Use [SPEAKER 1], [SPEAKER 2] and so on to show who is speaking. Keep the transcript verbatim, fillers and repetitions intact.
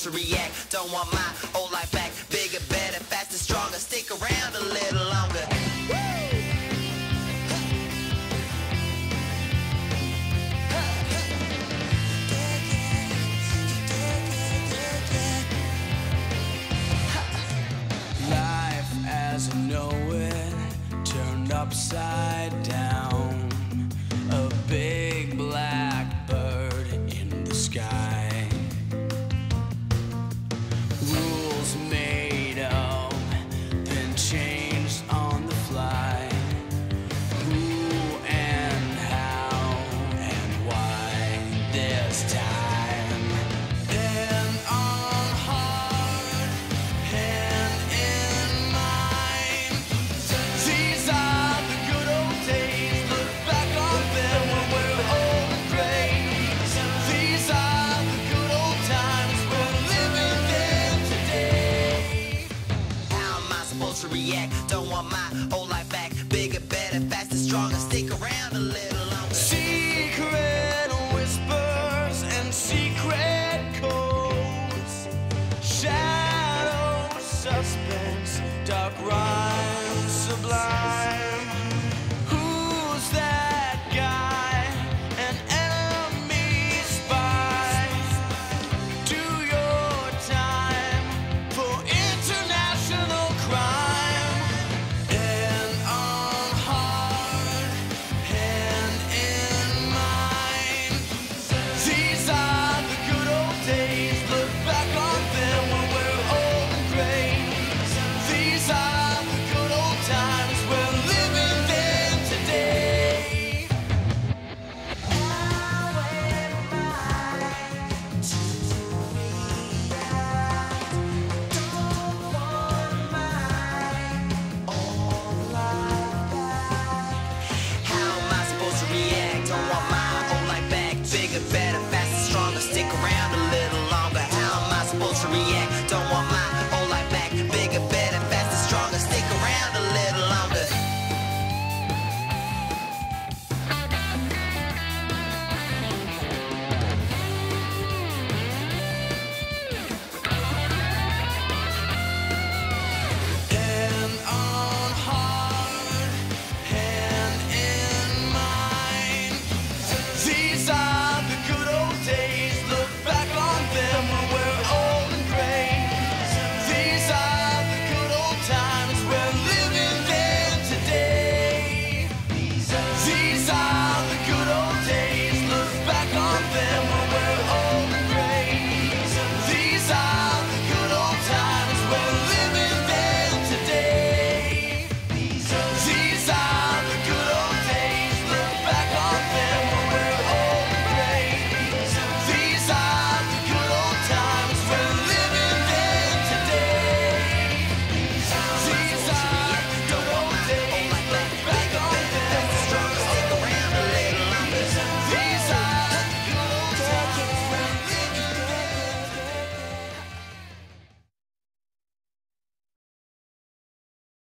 [SPEAKER 1] to react. Don't want my old life back. Bigger, better, faster, stronger. Stick around a little longer.
[SPEAKER 2] Life as I know it turned upside down. A big black bird in the sky. Rules made up, then changed on the fly. Who and how and why this time.